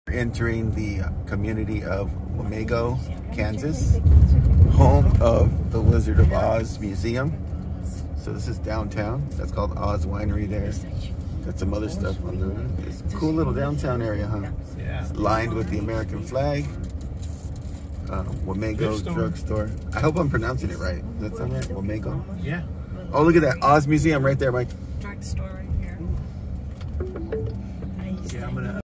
Entering the community of Wamego, Kansas, home of the Wizard of Oz Museum. So this is downtown. That's called Oz Winery there. Got some other stuff on the... It's a cool little downtown area, huh? Yeah. It's lined with the American flag. Wamego drugstore. I hope I'm pronouncing it right. Does that sound right? Wamego? Yeah. Oh, look at that. Oz Museum right there, Mike. Drugstore right here. Yeah, I'm gonna